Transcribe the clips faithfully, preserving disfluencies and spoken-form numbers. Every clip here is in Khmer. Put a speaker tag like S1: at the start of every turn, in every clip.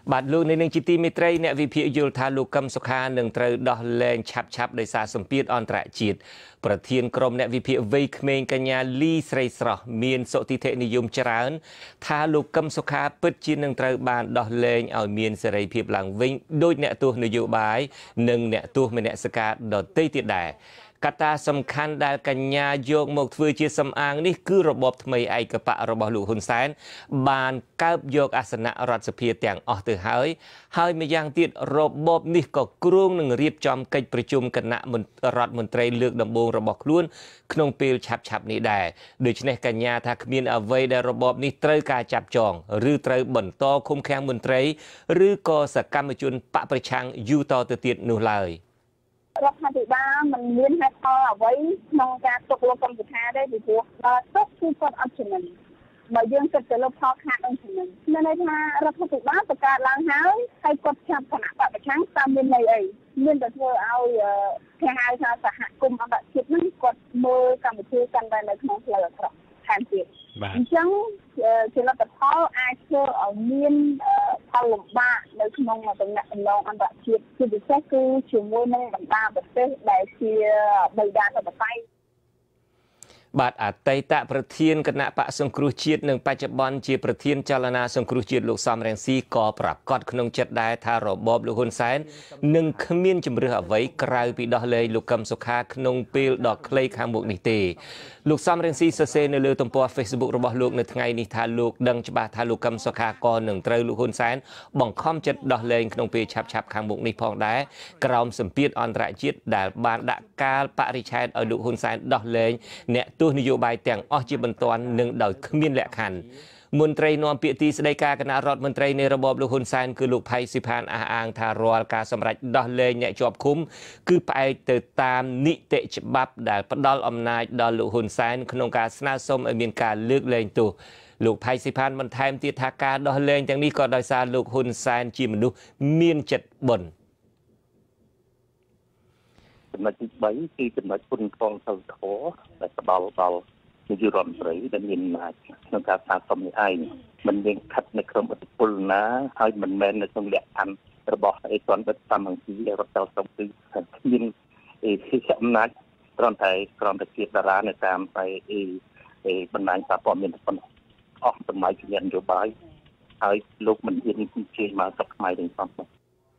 S1: បាទលោកនៅនឹងជាទីមេត្រីអ្នកវិភាគយល់ថាលោកកឹមសុខានឹងត្រូវដោះលែងឆាប់ឆាប់ដោយសារសម្ពាធអន្តរជាតិប្រធានក្រុមអ្នកវិភាគវ័យក្មេងកញ្ញាលីស្រីស្រស់មានសុតិធិនិយមច្រើនថាលោកកឹមសុខាពិតជានឹងត្រូវបានដោះលែងឲ្យមានសេរីភាពឡើងវិញដោយអ្នកទស្សនយោបាយនិងអ្នកទស្សនមនសិការដទៃទៀតដែរកត្តាសំខាន់ដែលកញ្ញាយកមកធ្វើជាសំអាងនេះគឺរបបថ្មីឯកបៈរបស់លោកហ៊ុនសែនបានកើបយកអាសនៈរដ្ឋសភាទាំងអស់ទៅហើយហើយម្យ៉ាងទៀតរបបនេះក៏គ្រោងនឹងរៀបចំកិច្ចប្រជុំគណៈរដ្ឋមន្ត្រីលើកដំបូងរបស់ខ្លួនក្នុងពេលឆាប់ឆាប់នេះដែរដូច្នេះកញ្ញាថាគ្មានអ្វីដែលរបបនេះត្រូវការចាប់ចងឬត្រូវបន្តឃុំឃាំងមន្ត្រីឬក៏សកម្មជនបកប្រឆាំងយូរតទៅទៀតនោះឡើយ
S2: រដ្ឋាភិបាលមិនមានហេតុផលអ្វីក្នុងការទុកលោកកឹមសុខាទេពីព្រោះទុកគឺគាត់អត់ចំណេញបើយើងគិតទៅលើផលខាតនឹងចំណេញមានន័យថារដ្ឋាភិបាលបង្កើតឡើងហើយហើយគាត់ចាប់គណៈបកប្រឆាំងតាមមានន័យអីមានតែធ្វើឲ្យគេហៅថាសហគមន៍អន្តរជាតិហ្នឹងគាត់មើលកម្ពុជាកាន់តែនៅក្នុងផ្លូវអាក្រក់ថែមទៀតអញ្ចឹងជាលទ្ធផលអាចធ្វើឲ្យមានផលលំបាកនៅក្នុងតំណែងតំណងអន្តរជាតិជាពិសេសគឺជាមួយនឹងបណ្ដាប្រទេសដែលជាបិតាធិបតេយ្យ
S1: បាទអតីតប្រធានគណៈបកសង្គ្រោះជាតិនិងបច្ចុប្បន្នជាប្រធានចលនាសង្គ្រោះជាតិលោកសំរងស៊ីក៏ប្រកាសក្នុងចិត្តដែរថារបបលោកហ៊ុនសែននឹងគ្មានជំរឿសអ្វីក្រៅពីដោះលែងលោកកឹមសុខាក្នុងពេលដ៏ខ្លីខាងមុខនេះទេលោកសំរងស៊ីសរសេរនៅលើទំព័រ Facebook របស់លោកនៅថ្ងៃនេះថាលោកដឹងច្បាស់ថាលោកកឹមសុខាក៏នឹងត្រូវលោកហ៊ុនសែនបង្ខំចិត្តដោះលែងក្នុងពេលឆាប់ឆាប់ខាងមុខនេះផងដែរក្រោមសម្ពាធអន្តរជាតិដែលបានដាក់កាលបរិច្ឆេទឲ្យលោកហ៊ុនសែនដោះលែងអ្នកទស្សនយោបាយទាំងអស់ជាបន្ទាន់និងដោយគ្មានលក្ខខណ្ឌមន្ត្រីនាំពាក្យទីស្តីការគណៈរដ្ឋមន្ត្រីនៃរបបលោកហ៊ុនសែនគឺលោកផៃស៊ីផានអះអាងថារាល់ការសម្រេចដោះលែងអ្នកជាប់ឃុំគឺផ្អែកទៅតាមនីតិច្បាប់ដែលផ្ដល់អំណាចដល់លោកហ៊ុនសែនក្នុងការស្នើសុំឲ្យមានការលើកលែងទោសលោកផៃស៊ីផានបន្ថែមទៀតថាការដោះលែងទាំងនេះក៏ដោយសារលោកហ៊ុនសែនជាមនុស្សមានចិត្តបុណ្យ
S3: ចំណុចទីបីគឺចំណុចគុណផងសិលធម៌ដែលផ្ដល់ដល់នាយករដ្ឋមន្ត្រីដែលមានអំណាចក្នុងការសាសុំនេះឯងមិនមានខិតនៅក្នុងអធិបុលណាហើយមិនមែននៅក្នុងលក្ខខណ្ឌរបស់អេតនវិទ្យាតាមអង្គារដ្ឋតសុំគឺគ្មានអេសិទ្ធិអំណាចត្រឹមតែក្រមតែជាតារានៅតាមតែអេបណ្ដាញសារព័ត៌មានប៉ុណ្ណោះអស់សម័យជានយោបាយហើយលោកមិនហ៊ានជិះមកស្រុកខ្មែរទាំងសោះ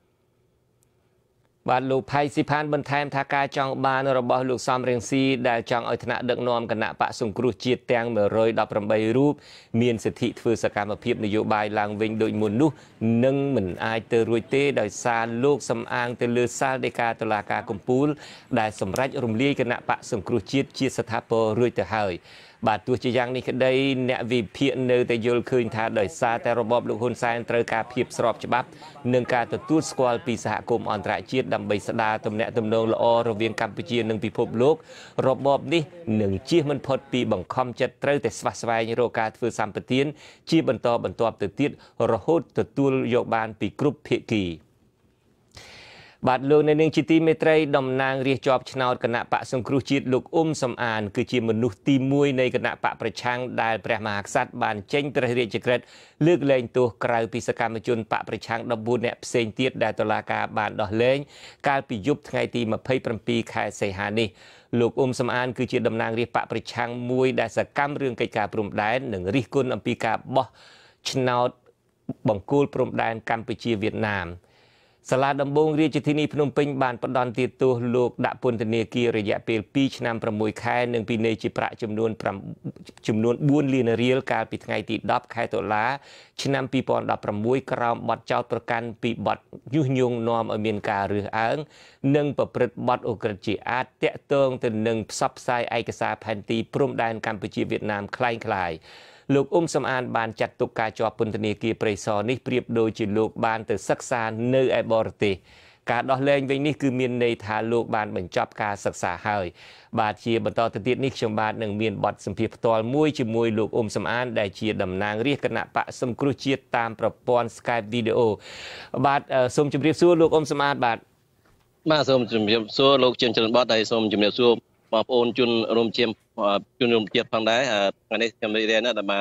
S1: បាទលោកផៃស៊ីផានបន្ថែមថាការចង់បានរបស់លោកសំរងស៊ីដែលចង់ឲ្យថ្នាក់ដឹកនាំគណៈបកសង្គ្រោះជាតិទាំងមួយរយដប់ប្រាំបីរូបមានសិទ្ធិធ្វើសកម្មភាពនយោបាយឡើងវិញដូចមុននោះនឹងមិនអាចទៅរួចទេដោយសារលោកសំអាងទៅលើសាលដីកាតុលាការកំពូលដែលសម្រេចរំលាយគណៈបកសង្គ្រោះជាតិជាស្ថាពររួចទៅហើយបាទទោះជាយ៉ាងនេះក្តីអ្នកវិភាគនៅតែយល់ឃើញថាដោយសារតែរបបលោកហ៊ុនសែនត្រូវការភាពស្របច្បាប់និងការទទួលស្គាល់ពីសហគមន៍អន្តរជាតិដើម្បីស្ដារទំនាក់ទំនងល្អរវាងកម្ពុជានិងពិភពលោករបបនេះនឹងជៀសមិនផុតពីបង្ខំចិត្តត្រូវតែស្វះស្វែងរកការធ្វើសម្បទានជាបន្តបន្ទាប់ទៅទៀតរហូតទទួលយកបានពីគ្រប់ភាគីបាទលោកនៅនាងជាទីមេត្រីតំណាងរាស្ត្រជាប់ឆ្នោតគណៈបកសង្គ្រោះជាតិលោកអ៊ុំសំអានគឺជាមនុស្សទីមួយនៃគណៈបកប្រឆាំងដែលព្រះមហាក្សត្របានចេញព្រះរាជក្រឹត្យលើកលែងទោសក្រៅពីសកម្មជនបកប្រឆាំងដប់បួននាក់ផ្សេងទៀតដែលតុលាការបានដោះលែងកាលពីយប់ថ្ងៃទីម្ភៃប្រាំពីរខែសីហានេះលោកអ៊ុំសំអានគឺជាតំណាងរាស្ត្របកប្រឆាំងមួយដែលសកម្មរឿងកិច្ចការព្រំដែននិងរិះគន់អំពីការបោះឆ្នោតបង្គោលព្រំដែនកម្ពុជាវៀតណាមសាលាដំបងរាជធានីភ្នំពេញបានផ្តន្ទាទោសលោកដាក់ពន្ធនាគាររយៈពេលពីរឆ្នាំប្រាំមួយខែនិងពិន័យជាប្រាក់ចំនួនចំនួនបួនលានរៀលកាលពីថ្ងៃទីដប់ខែតុលាឆ្នាំពីរពាន់ដប់ប្រាំមួយក្រោមបទចោទប្រកាន់ពីបទញុះញង់នាំឲ្យមានការរើសអើងនិងប្រព្រឹត្តបទឧក្រិដ្ឋជាអាតតាក់ទងទៅនឹងផ្សព្វផ្សាយឯកសារផែនទីព្រំដែនកម្ពុជាវៀតណាមคล้ายคล้ายលោកអ៊ុំសំអានបានចាត់ទុកការជាប់ពន្ធនាគារព្រៃសរនេះប្រៀបដូចជាលោកបានទៅសិក្សានៅឯបរទេសការដោះលែងវិញនេះគឺមានន័យថាលោកបានបញ្ចប់ការសិក្សាហើយបាទជាបន្តទៅទៀតនេះខ្ញុំបាទនឹងមានបទសម្ភាសន៍ផ្ទាល់មួយជាមួយលោកអ៊ុំសំអានដែលជាតំណាងរាស្ត្រគណៈបកសង្គ្រោះជាតិតាមប្រព័ន្ធ Skype Video បាទសូមជម្រាបសួរលោកអ៊ុំសំអានបាទ
S4: បាទសូមជម្រាបសួរលោកជាច្រើនបទហើយសូមជម្រាបសួរបងប្អូនជនរួមជាជនរួមជាតិផងដែរថ្ងៃនេះខ្ញុំរីករាយណាស់ដែលបានជ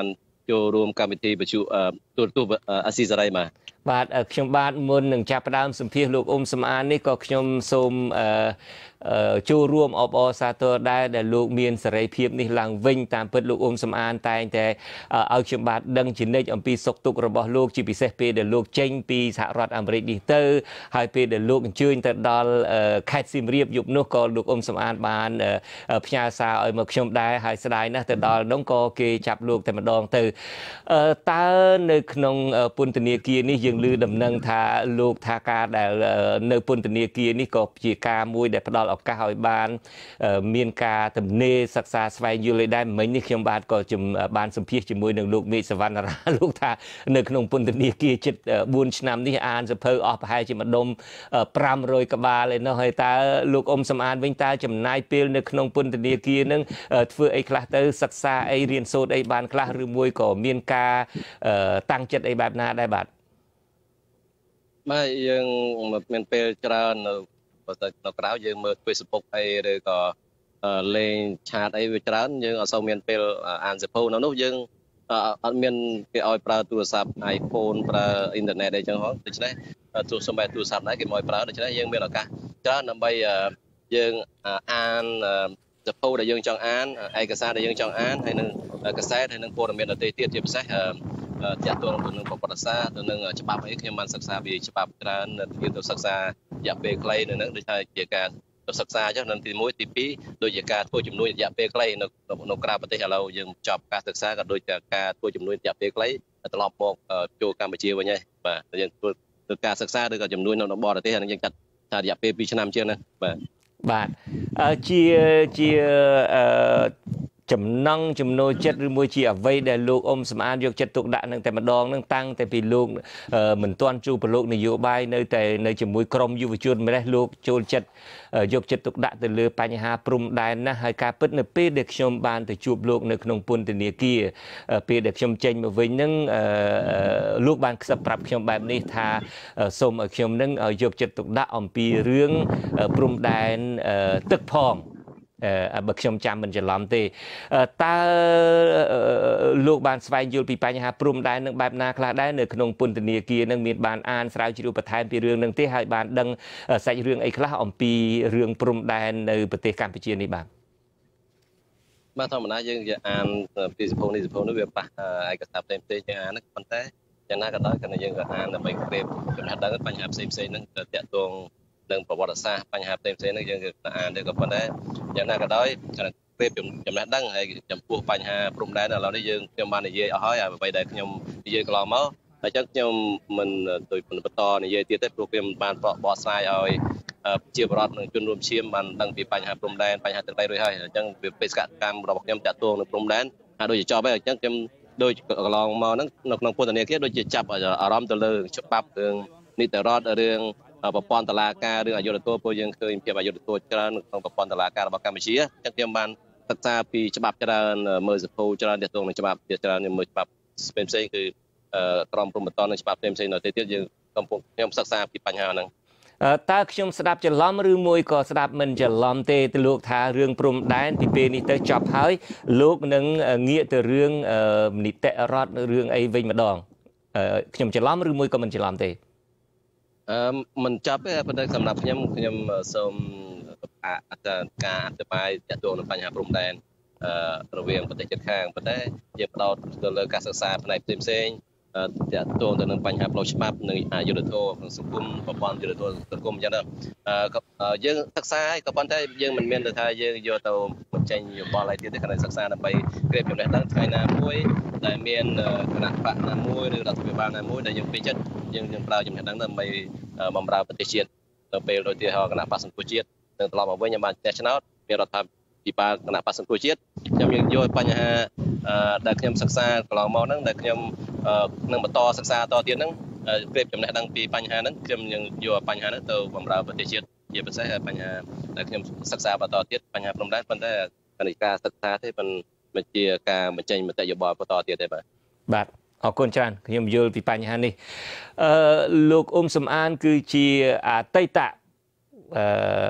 S4: ចូលរួមកម្មវិធីបញ្ជូទូរទស្សន៍អាស៊ីសេរីបាទ
S1: បាទខ្ញុំបាទមុននឹងចាប់ផ្ដើមសម្ភាសលោកអ៊ុំសំអាននេះក៏ខ្ញុំសូមចូលរួមអបអរសាទរដែរដែលលោកមានសេរីភាពនេះឡើងវិញតាមពិតលោកអ៊ុំសំអានតែងតែឲ្យខ្ញុំបាទដឹងជានិច្ចអំពីសុខទុក្ខរបស់លោកជាពិសេសពេលដែលលោកចេញពីសហរដ្ឋអាមេរិកនេះទៅហើយពេលដែលលោកអញ្ជើញទៅដល់ខេត្តសៀមរាបយប់នោះក៏លោកអ៊ុំសំអានបានផ្ញើសារឲ្យមកខ្ញុំដែរហើយស្ដាយណាស់ទៅដល់នោះក៏គេចាប់លោកតែម្ដងទៅតើនៅក្នុងពន្ធនាគារនេះយើងឮដំណឹងថាលោកថាការដែលនៅពន្ធនាគារនេះក៏ជាការមួយដែលផ្ដល់ឱកាសឲ្យបានមានការទំនេរសិក្សាស្វែងយល់ឲ្យដែរមិញនេះខ្ញុំបាទក៏បានសម្ភាសជាមួយនឹងលោកមេឃសវណ្ណរាលោកថានៅក្នុងពន្ធនាគារជិតបួនឆ្នាំនេះអានសភៅអស់ប្រហែលជាមួយដុំប្រាំរយក្បាលឯនោះហើយតើលោកអ៊ុំសំអានវិញតើចំណាយពេលនៅក្នុងពន្ធនាគារនឹងធ្វើអីខ្លះទៅសិក្សាអីរៀនសូត្រអីបានខ្លះឬមួយក៏មានការតាំងចិត្តអីបែបណាដែរបាទ
S4: បាទយើងមានពេលច្រើននៅនៅក្រៅយើងមើល Facebook អីឬក៏លេងឆាតអីវាច្រើនយើងអត់សូវមានពេលអានសៀវភៅនៅនោះយើងអត់មានគេឲ្យប្រើទូរស័ព្ទ iPhone ប្រើអ៊ីនធឺណិតអីចឹងហ៎ដូច្នេះទូរស័ព្ទទូរស័ព្ទដែរគេមកប្រើដូច្នេះយើងមានឱកាសច្រើនដើម្បីយើងអានសៀវភៅដែលយើងចង់អានឯកសារដែលយើងចង់អានហើយនឹងកាសែតហើយនឹងព័ត៌មានដទៃទៀតជាពិសេសទាក់ទងទៅនឹងប្រវត្តិសាស្ត្រទៅនឹងច្បាប់អីខ្ញុំបានសិក្សាពីច្បាប់ច្រើនយើងទៅសិក្សាររយៈពេលខ្លីនៅនឹងដូចថាជាការទៅសិក្សាចឹងនៅទីមួយទីពីរដូចជាការធ្វើជំនួយរយៈពេលខ្លីនៅនៅក្រៅប្រទេសឥឡូវយើងចប់ការសិក្សាក៏ដូចជាការធ្វើជំនួយរយៈពេលខ្លីត្រឡប់មកចូលកម្ពុជាវិញហើយបាទយើងធ្វើធ្វើការសិក្សាឬក៏ជំនួយនៅបរទេសហ្នឹងយើងចាត់ថារយៈពេលពីរឆ្នាំជាងណាបាទ
S1: បាទជាជាអឺចំណងចំណូលចិត្តឬមួយជាអ្វីដែលលោកអ៊ុំសំអានយកចិត្តទុកដាក់នឹងតែម្ដងនឹងតាំងតែពីលោកមិនទាន់ជួបប្រឡូកនយោបាយនៅតែនៅជាមួយក្រមយុវជនម្លេះលោកចូលចិត្តយកចិត្តទុកដាក់ទៅលើបញ្ហាព្រំដែនណាហើយការពិតនៅពេលដែលខ្ញុំបានទៅជួបលោកនៅក្នុងពន្ធនាគារពេលដែលខ្ញុំចេញមកវិញនឹងលោកបានខ្សឹបប្រាប់ខ្ញុំបែបនេះថាសូមឲ្យខ្ញុំនឹងយកចិត្តទុកដាក់អំពីរឿងព្រំដែនទឹកផងបើខ្ញុំចាំមិនច្រឡំទេតើលោកបានស្វែងយល់ពីបញ្ហាព្រំដែននឹងបែបណាខ្លះដែរនៅក្នុងពន្ធនាគារនឹងមានបានអានស្រាវជ្រាវបន្ថែមពីរឿងនឹងទេហើយបានដឹងសាច់រឿងអីខ្លះអំពីរឿងព្រំដែននៅប្រទេសកម្ពុជានេះបាទ
S4: បាទធម្មតាយើងจะអានពីសភៅនេះសភៅនោះវាប៉ះឯកសារផ្សេងផ្សេងយើងអានហ្នឹងប៉ុន្តែយ៉ាងណាក៏ដោយក៏យើងក៏អានដើម្បីក្រៀបចំណេះដឹងបញ្ហាផ្សេងផ្សេងហ្នឹងទៅតាក់ទងនឹងប្រវត្តិសាស្ត្របញ្ហាផ្សេងផ្សេងហ្នឹងយើងក៏អានទៅក៏ប៉ុន្តែយ៉ាងណាក៏ដោយក្រៀបចំណេះដឹងហើយចំពោះបញ្ហាព្រំដែនឥឡូវនេះយើងខ្ញុំបាននិយាយអស់ហើយអ្វីដែលខ្ញុំនិយាយកន្លងមកអញ្ចឹងខ្ញុំមិនដូចបន្តនិយាយទៀតទេព្រោះខ្ញុំបានបកស្រាយឲ្យជាបរិបទនឹងជនរួមឈាមបានដឹងពីបញ្ហាព្រំដែនបញ្ហាទាំង3រួចហើយអញ្ចឹងវាបេសកកម្មរបស់ខ្ញុំតាក់ទងនឹងព្រំដែនហើយដូចជាចប់ហើយអញ្ចឹងខ្ញុំដូចកន្លងមកហ្នឹងនៅក្នុងពន្ធនាគារដូចជាចាប់អារម្មណ៍ទៅលើច្បាប់រឿងនីតិរដ្ឋរឿងប្រព័ន្ធតុលាការរឿងអយុត្តិធម៌ព្រោះយើងឃើញភាពអយុត្តិធម៌ច្រើនក្នុងប្រព័ន្ធតុលាការរបស់កម្ពុជាអញ្ចឹងខ្ញុំបានសិក្សាពីច្បាប់ច្រើនមើលសភៅច្រើនទាក់ទងនឹងច្បាប់ច្រើនមើលច្បាប់ផ្សេងផ្សេងគឺក្រមព្រំប្រទាននឹងច្បាប់ផ្សេងផ្សេងនៅទីទៀតយើងកំពុងខ្ញុំសិក្សាពីបញ្ហាហ្នឹង
S1: តើខ្ញុំស្ដាប់ច្រឡំឬមួយក៏ស្ដាប់មិនច្រឡំទេទៅលោកថារឿងព្រំដែនពីពេលនេះទៅចប់ហើយលោកនឹងងាកទៅរឿងនីតិរដ្ឋរឿងអីវិញម្ដងខ្ញុំច្រឡំឬមួយក៏មិនច្រឡំទេ
S4: អឺមិនចាប់ទេប៉ុន្តែសម្រាប់ខ្ញុំខ្ញុំសូមអត្តការអធិប្បាយទាក់ទងនឹងបញ្ហាព្រំដែនអឺរវាងប្រទេសជិតខាងប៉ុន្តែយើងផ្ដោតទៅលើការសិក្សាផ្នែកផ្សេងៗទាក់ទងទៅនឹងបញ្ហាផ្លូវច្បាប់និងអយុត្តិធម៌ក្នុងសង្គមប្រព័ន្ធយុត្តិធម៌សង្គមអញ្ចឹងទៅយើងសិក្សាហើយក៏ប៉ុន្តែយើងមិនមានទៅថាយើងយកទៅបញ្ចេញយោបល់អីទៀតទេគ្រាន់តែសិក្សាដើម្បីក្រៀបចំណេះដឹងថ្ងៃណាមួយដែលមានគណៈបកណាមួយឬរដ្ឋាភិបាលណាមួយដែលយើងពេញចិត្តយើងយើងប្រើចំណេះដឹងដើម្បីបម្រើប្រទេសជាតិទៅពេលដូចជាគណៈបកសង្គ្រោះជាតិនឹងត្រឡប់មកវិញយើងបានចេះឆ្នោតមានរដ្ឋាភិបាលគណៈបកសង្គ្រោះជាតិខ្ញុំយើងយកបញ្ហាដែលខ្ញុំសិក្សាកន្លងមកហ្នឹងដែលខ្ញុំនឹងបន្តសិក្សាតទៀតហ្នឹងប្រៀបចំណេះដឹងពីបញ្ហាហ្នឹងខ្ញុំនឹងយកបញ្ហាហ្នឹងទៅបម្រើប្រទេសជាតិជាពិសេសបញ្ហាដែលខ្ញុំសិក្សាបន្តទៀតបញ្ហាព្រំដែនប៉ុន្តែនៃការសិក្សាទេមិនជាការបញ្ចេញមតិយោបល់បន្តទៀតទេបាទ
S1: បាទអរគុណច្រើនខ្ញុំយល់ពីបញ្ហានេះអឺលោកអ៊ុំសំអានគឺជាអតីតអឺ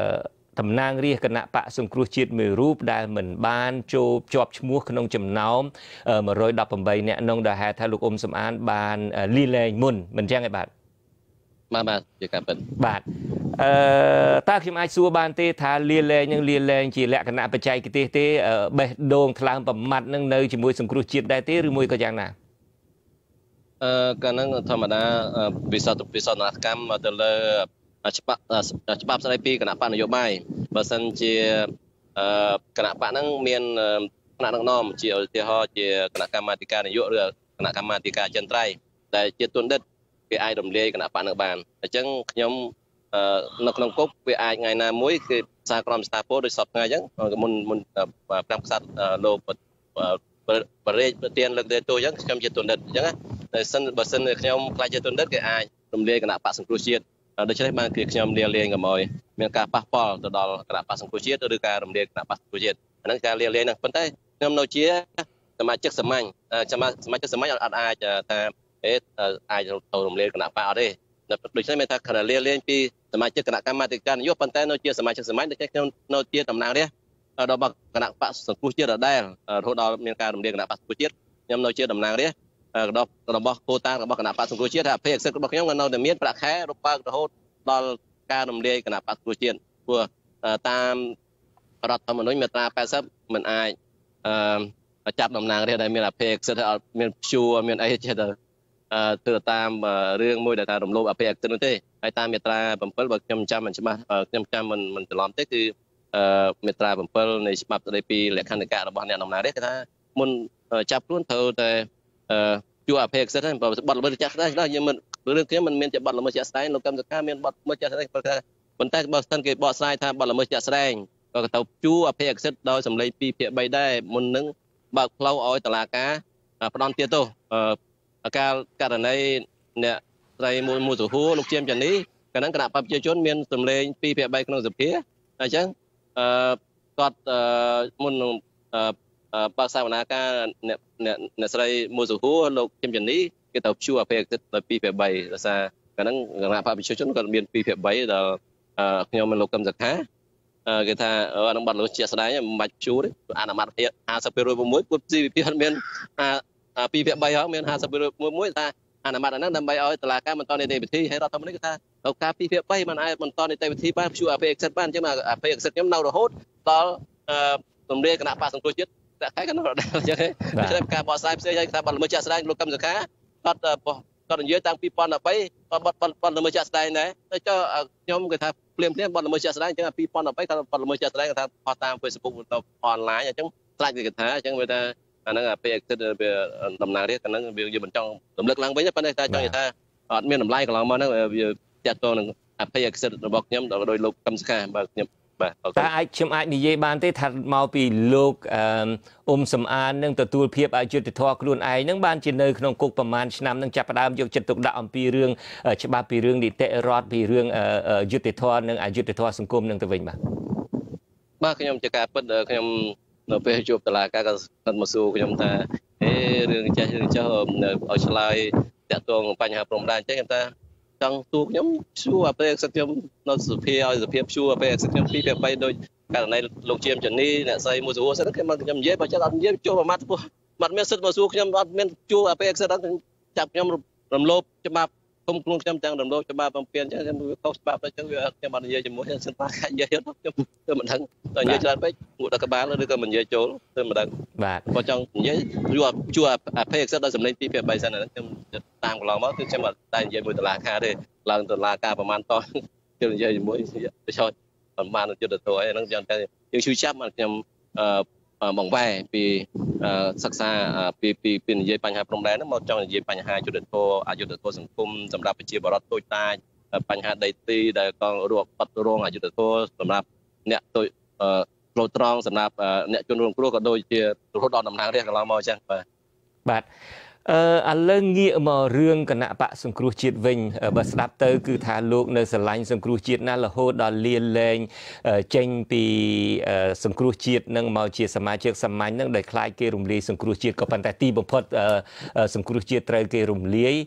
S1: តំណាងរាស្ត្រគណៈបកសង្គ្រោះជាតិមួយរូបដែលមិនបានចូលជាប់ឈ្មោះក្នុងចំណោមmột trăm mười támអ្នកនោះដែលហៅថាលោកអ៊ុំសំអានបានលាលែងមុនមិនចឹងទេបាទ
S4: បាទបាទជាការពិត
S1: បាទអឺតើខ្ញុំអាចសួរបានទេថាលាលែងនឹងលាលែងជាលក្ខណៈបច្ចេកទេសទេបេះដូងថ្លើមប្រមាត់នឹងនៅជាមួយសង្គ្រោះជាតិដែរទេឬមួយក៏យ៉ាងណា
S4: អឺកាលហ្នឹងធម្មតាវិស័យវិស័យកម្មទៅលើច្បាប់ច្បាប់ស្តីពីគណៈបកនយោបាយបើសិនជាគណៈបកហ្នឹងមានគណៈដឹកនាំជាឧទាហរណ៍ជាគណៈកម្មាធិការនយោបាយឬគណៈកម្មាធិការចិនត្រៃដែលជាទុនឌិតវាអាចរំលាយគណៈបកនឹងបានអញ្ចឹងខ្ញុំនៅក្នុងគុកវាអាចថ្ងៃណាមួយគឺសារក្រមស្ថាពរដោយសពថ្ងៃអញ្ចឹងមុនមុនប្រាំខ្សត្រលោកបរិយាប្រធានលើកទៅអញ្ចឹងខ្ញុំជាទុនឌិតអញ្ចឹងតែសិនបើសិនខ្ញុំខ្លាចជាទុនឌិតគេអាចរំលាយគណៈបកសង្គ្រោះជាតិដូច្នេះបានគឺខ្ញុំលាលែងកុំឲ្យមានការប៉ះពាល់ទៅដល់គណៈបកសង្គ្រោះជាតិឬការរំលាយគណៈបកសង្គ្រោះជាតិអាហ្នឹងការលាលែងហ្នឹងប៉ុន្តែខ្ញុំនៅជាសមាជិកសាមញ្ញសមាជិកសាមញ្ញអត់អាចថាអេអាចទៅរំលាយគណៈបកអត់ទេដូច្នេះមានថាគណៈលាលែងពីសមាជិកគណៈកម្មាធិការនយោបាយប៉ុន្តែនៅជាសមាជិកសាមញ្ញដូច្នេះខ្ញុំនៅជាតំណាងរាស្ត្ររបស់គណៈបកសង្គ្រោះជាតិដដែលរហូតដល់មានការរំលាយគណៈបកសង្គ្រោះជាតិខ្ញុំនៅជាតំណាងរាស្ត្ររបស់គោលតារបស់គណៈបកសង្គ្រោះជាតិថាអភិសិទ្ធរបស់ខ្ញុំក៏នៅតែមានប្រាក់ខែរបើករហូតដល់ការរំលាយគណៈបកសង្គ្រោះជាតិព្រោះតាមរដ្ឋធម្មនុញ្ញមាត្រាแปดสิบមិនអាចអឺចាប់តំណាងរាស្ត្រដែលមានអភិសិទ្ធអត់មានព្យួរមានអីចេះទៅធ្វើតាមរឿងមួយដែលថារំលោភអភិសិទ្ធនោះទេហើយតាមមាត្រាbảyបើខ្ញុំចាំមិនច្បាស់ខ្ញុំចាំមិនមិនច្រឡំទេគឺមាត្រាbảyនៃច្បាប់ស្តីពីលក្ខន្តិកៈរបស់អ្នកតំណាងរាស្ត្រគេថាមុនចាប់ខ្លួនត្រូវតែជួអភិសិទ្ធហ្នឹងបើបទល្មើសចាស់ស្ដែងដល់យើងមិនរឿងខ្ញុំមិនមានជាបទល្មើសចាស់ស្ដែងលោកកម្មសខាមានបទល្មើសចាស់ស្ដែងប៉ុន្តែបើស្ទើរគេបកស្រាយថាបទល្មើសចាស់ស្ដែងក៏ទៅជួអភិសិទ្ធដោយសម្លេងពីរភាគបីដែរមុននឹងបើកផ្លូវឲ្យតុលាការផ្ដន់ទាទោសការករណីអ្នកស្រីមួយមួយសុហួរលោកជាមចានីកាលហ្នឹងគណៈបព្វជិជនមានសម្លេងពីរភាគបីក្នុងសភាអញ្ចឹងអឺគាត់មុននឹងបើកសវនាការអ្នកអ្នកស្រីមួយសុហួរលោកជាមចានីគេទៅជួអភិសិទ្ធដោយពីរភាគបីដោយសារកាលហ្នឹងគណៈបព្វជិជនគាត់មានពីរភាគបីដល់ខ្ញុំមានលោកកឹមសុខាគេថាអានឹងបាត់លុះជាក់ស្ដែងមិនបាច់ជួទេអនុម័តភាគห้าสิบភាគមួយមួយពុទ្ធជីវភាពមានពីរភាគបីហ្នឹងមានห้าสิบភាគមួយមួយថាអនុម័តអាហ្នឹងដើម្បីឲ្យតុលាការបន្តនីតិវិធីហើយរដ្ឋធម្មនុញ្ញគេថាត្រូវការពីរភាគបីមិនអាចបន្តនីតិវិធីបានជួអភិសិទ្ធបានអញ្ចឹងអភិសិទ្ធខ្ញុំនៅរហូតដល់រំលាយគណៈបកសង្គ្រោះជាតិតែខែក៏នៅដដែលអញ្ចឹងដូច្នេះការបកស្រាយផ្សេងថាបាត់ល្មើសជាក់ស្ដែងលោកកឹមសុខាគាត់គាត់និយាយតាំងពីពីរពាន់ដប់បីគាត់បាត់បាត់ល្មើសជាក់ស្ដែងដែរតែចុះខ្ញុំគេថាភ្លាមភ្លាមបាត់ល្មើសជាក់ស្ដែងអញ្ចឹងពីរពាន់ដប់បីគាត់បាត់ល្មើសជាក់ស្ដែងគាត់ថាផុសតាម Facebook ទៅអនឡាញអញ្ចឹងខ្លាចគេថាអញ្ចឹងវាថាអាហ្នឹងពេលគិតវាដំណើររាជអាហ្នឹងវាយើងមិនចង់រំលឹកឡើងវិញប៉ុន្តែតែចង់និយាយថាអត់មានតម្លៃកន្លងមកហ្នឹងវាតាក់ទងនឹងអភិសិទ្ធរបស់ខ្ញុំដោយលោកកឹមសុខាបាទខ្ញុំបាទតែ
S1: អាចខ្ញុំអាចនិយាយបានទេថាមកពីលោកអ៊ុំសំអាននឹងទទួលភាពអយុត្តិធម៌ខ្លួនឯងហ្នឹងបានជានៅក្នុងគុកប្រមាណឆ្នាំនឹងចាប់ផ្ដើមយកចិត្តទុកដាក់អំពីរឿងច្បាប់ពីរឿងនីតិរដ្ឋពីរឿងយុត្តិធម៌និងអយុត្តិធម៌សង្គមនឹងទៅវិញបាទ
S4: បាទខ្ញុំជាការពិតខ្ញុំនៅពេលជួបតុលាការក៏គាត់មកសួរខ្ញុំថាអេរឿងចេះរឿងចោះឲ្យឆ្លើយតាក់ទងបញ្ហាព្រំដែនអញ្ចឹងខ្ញុំថាចង់ទូខ្ញុំឈួរអភិសិទ្ធខ្ញុំនៅសភាឲ្យសភាឈួរអភិសិទ្ធខ្ញុំពីរភាគបីដូចករណីលោកជាមចានីអ្នកស្រីមួយសុហួរសិនខ្ញុំខ្ញុំនិយាយបើចិត្តអត់និយាយចូលប្រមាថពោះអត់មានសិទ្ធិមកសួរខ្ញុំអត់មានជួអភិសិទ្ធអត់ចាប់ខ្ញុំរំលោភច្បាប់គុំខ្លួនខ្ញុំទាំងរំលោភច្បាប់បំពេញអញ្ចឹងខ្ញុំវាខុសច្បាប់អញ្ចឹងវាខ្ញុំអត់និយាយជាមួយសិនតានិយាយខ្ញុំទៅមិនដឹងតែនិយាយច្រើនពេកងូតដល់ក្បាលឬក៏មិននិយាយចូលទៅមិនដឹង
S1: បាទ
S4: បើចង់និយាយជួជួអភិសិទ្ធដល់សម្លេងពីរភាគបីសិនខ្ញុំតាមកន្លងមកគឺខ្ញុំអត់តែនិយាយមួយតុលាការទេឡើងតុលាការប្រហែលតខ្ញុំនិយាយជាមួយទៅឆោតប្រហែលយុទ្ធធរអីហ្នឹងយ៉ាងតែយើងឈឺចាប់ខ្ញុំអឺបងវ៉ែពីសិក្សាពីពីពីនិយាយបញ្ហាព្រំដែនហ្នឹងមកចង់និយាយបញ្ហាយុទ្ធធរអយុទ្ធធរសង្គមសម្រាប់ប្រជាបរតតូចតាចបញ្ហាដីទីដែលកងរੂបាត់រងអយុទ្ធធរសម្រាប់អ្នកតូចផ្លូវត្រង់សម្រាប់អ្នកជនរងគ្រោះក៏ដូចជារហូតដល់តំណាងរាស្ត្រកន្លងមកអញ្ចឹងបាទ
S1: បាទអឺឥឡូវងាកមករឿងគណៈបកសង្គ្រោះជាតិវិញបើស្ដាប់ទៅគឺថាលោកនៅស្រឡាញ់សង្គ្រោះជាតិណាស់រហូតដល់លាលែងចេញពីសង្គ្រោះជាតិនឹងមកជាសមាជិកសាមញ្ញនឹងដែលខ្លាចគេរំលាយសង្គ្រោះជាតិក៏ប៉ុន្តែទីបំផុតសង្គ្រោះជាតិត្រូវគេរំលាយ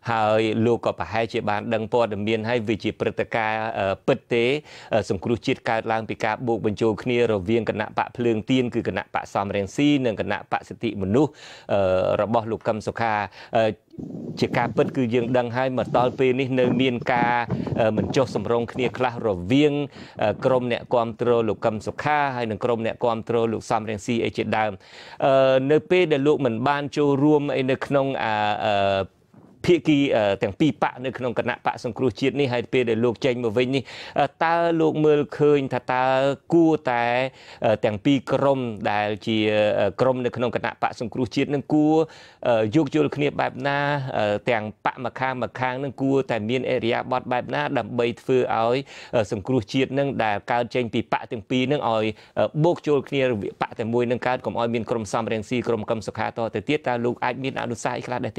S1: ហើយលោកក៏ប្រហែលជាបានដឹងព័ត៌មានហើយវាជាព្រឹត្តិការណ៍ពិតទេសង្គ្រោះជាតិកើតឡើងពីការបូកបញ្ចូលគ្នារវាងគណៈបកភ្លើងទៀនគឺគណៈបកសំរងស៊ីនិងគណៈបកសិទ្ធិមនុស្សរបស់លោកកឹមសុខាជាការពិតគឺយើងដឹងហើយមកដល់ពេលនេះនៅមានការមិនចុះសម្រុងគ្នាខ្លះរវាងក្រមអ្នកគាំទ្រលោកកឹមសុខាហើយនិងក្រមអ្នកគាំទ្រលោកសំរងស៊ីអីជាដើមនៅពេលដែលលោកមិនបានចូលរួមអីនៅក្នុងភាគីទាំងពីរបកនៅក្នុងគណៈបកសង្គ្រោះជាតិនេះហើយពេលដែលលោកចេញមកវិញនេះតើលោកមើលឃើញថាតើគួរតែទាំងពីរក្រមដែលជាក្រមនៅក្នុងគណៈបកសង្គ្រោះជាតិនឹងគួរយកយល់គ្នាបែបណាទាំងបកម្ខាងម្ខាងនឹងគួរតែមានអរិយាប័ត្របែបណាដើម្បីធ្វើឲ្យសង្គ្រោះជាតិនឹងដែលកើតចេញពីបកទាំងពីរនឹងឲ្យបូកចូលគ្នារវាងបកតែមួយនឹងកើតកុំឲ្យមានក្រុមសំរងស៊ីក្រុមកឹមសុខាតទៅទៀតតើលោកអាចមានអនុសាសន៍អីខ្លះដែរទេ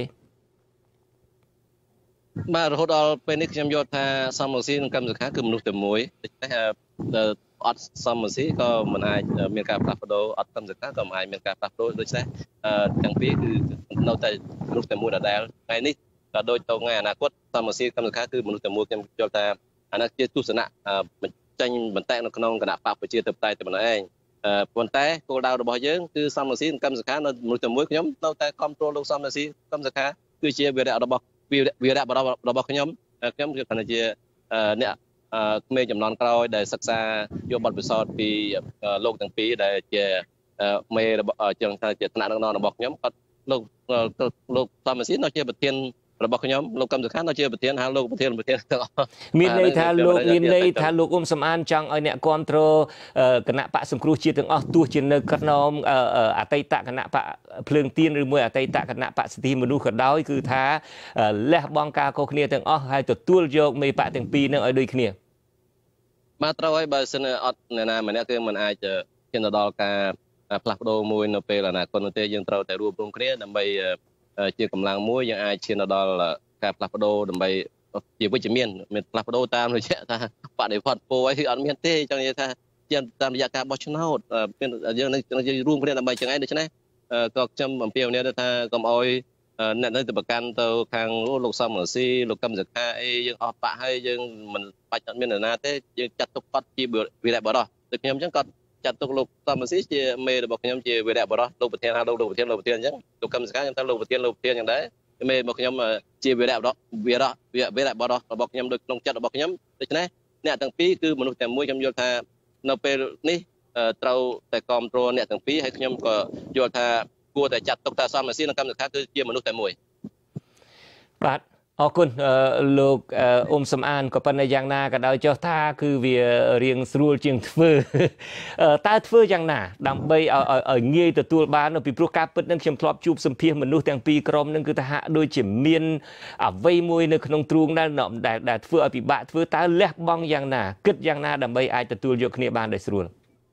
S4: បាទរហូតដល់ពេលនេះខ្ញុំយល់ថាសំរងស៊ីនិងកឹមសុខាគឺមនុស្សតែមួយដូច្នេះអត់សំរងស៊ីក៏មិនអាចមានការផ្លាស់ប្ដូរអត់កឹមសុខាក៏មិនអាចមានការផ្លាស់ប្ដូរដូច្នេះទាំងពីរគឺនៅតែមនុស្សតែមួយដដែលថ្ងៃនេះក៏ដូចទៅថ្ងៃអនាគតសំរងស៊ីកឹមសុខាគឺមនុស្សតែមួយខ្ញុំយល់ថាអានេះជាទស្សនៈចេញបន្តែនៅក្នុងគណៈបកប្រជាធិបតេយ្យតែម្នាក់ឯងប៉ុន្តែគោលដៅរបស់យើងគឺសំរងស៊ីនិងកឹមសុខានៅមនុស្សតែមួយខ្ញុំនៅតែគ្រប់គ្រងលោកសំរងស៊ីកឹមសុខាគឺជាវីរៈរបស់វីរៈរបស់ខ្ញុំខ្ញុំគឺគាត់ជាអ្នកក្មេងចំនួនក្រោយដែលសិក្សាយកបទពិសោធន៍ពីលោកទាំងពីរដែលជាមេរបស់ជាងថាជាថ្នាក់ដឹកនាំរបស់ខ្ញុំគាត់លោកលោកសំរងស៊ីនៅជាប្រធានរបស់ខ្ញុំលោកកឹមសុខានៅជាប្រធានហើយលោកប្រធានប្រធានទាំងអស់
S1: មានន័យថាលោកមានន័យថាលោកអ៊ុំសំអានចង់ឲ្យអ្នកគ្រប់គ្រងគណៈបកសង្គ្រោះជាតិទាំងអស់ទោះជានៅក្នុងអតីតគណៈបកភ្លើងទៀនឬមួយអតីតគណៈបកសិទ្ធិមនុស្សក៏ដោយគឺថាលះបង់ការខុសគ្នាទាំងអស់ហើយទទួលយកមេបកទាំងពីរនឹងឲ្យដូចគ្នា
S4: បាទត្រូវហើយបើសិនអត់អ្នកណាម្នាក់គឺមិនអាចឈានទៅដល់ការផ្លាស់ប្ដូរមួយនៅពេលអនាគតនោះទេយើងត្រូវតែរួបរวมគ្នាដើម្បីជាកម្លាំងមួយយើងអាចឈានទៅដល់ការផ្លាស់ប្ដូរដើម្បីជាវិជ្ជមានមានផ្លាស់ប្ដូរតាមរយៈថាបដិវត្តពោអីគឺអត់មានទេចង់និយាយថាជាតាមរយៈការបោះឆ្នោតមានយើងនឹងរួមគ្នាដើម្បីចឹងឯងដូច្នេះក៏ខ្ញុំអំពាវនាវថាកុំអោយអ្នកនៅទៅប្រកាន់ទៅខាងលោកសំរងស៊ីលោកកឹមសុខាអីយើងអស់បាក់ហើយយើងមិនបាច់អត់មាននរណាទេយើងចាត់ទុកគាត់ជាវីរៈបុរសដូចខ្ញុំអញ្ចឹងគាត់ចាត់ទុកលោកសំរងស៊ីជាមេរបស់ខ្ញុំជាវីរៈបុរសលោកប្រធានហៅលោកលោកប្រធានលោកប្រធានអញ្ចឹងលោកកឹមសុខាខ្ញុំថាលោកប្រធានលោកប្រធានអញ្ចឹងដែរមេរបស់ខ្ញុំជាវីរៈបុរសវីរៈវីរៈបុរសរបស់ខ្ញុំដូចក្នុងចិត្តរបស់ខ្ញុំដូច្នេះអ្នកទាំងពីរគឺមនុស្សតែមួយខ្ញុំយល់ថានៅពេលនេះត្រូវតែគ្រប់គ្រងអ្នកទាំងពីរហើយខ្ញុំក៏យល់ថាគួរតែចាត់ទុកថាសំរងស៊ីនិងកឹមសុខាគឺជាមនុស្សតែមួយ
S1: បាទអរគុណលោកអ៊ុំសំអានក៏ប៉ុន្តែយ៉ាងណាក៏ដោយចុះថាគឺវារៀងស្រួលជាងធ្វើតើធ្វើយ៉ាងណាដើម្បីឲ្យងាយទទួលបានពីព្រោះការពិតនឹងខ្ញុំធ្លាប់ជួបសម្ភាសមនុស្សទាំងពីរក្រុមនឹងគឺថាហាក់ដូចជាមានអ្វីមួយនៅក្នុងទ្រូងដែលដែលធ្វើឲ្យពិបាកធ្វើតើលះបង់យ៉ាងណាគិតយ៉ាងណាដើម្បីអាចទទួលយកគ្នាបានដោយស្រួល